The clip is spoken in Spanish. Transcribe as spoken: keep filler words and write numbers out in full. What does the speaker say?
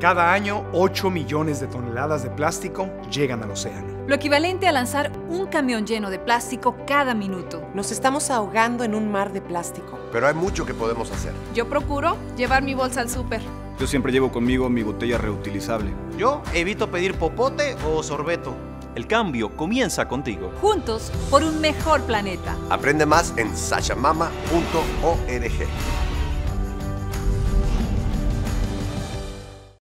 Cada año, ocho millones de toneladas de plástico llegan al océano. Lo equivalente a lanzar un camión lleno de plástico cada minuto. Nos estamos ahogando en un mar de plástico. Pero hay mucho que podemos hacer. Yo procuro llevar mi bolsa al súper. Yo siempre llevo conmigo mi botella reutilizable. Yo evito pedir popote o sorbeto. El cambio comienza contigo. Juntos por un mejor planeta. Aprende más en sachamama punto org.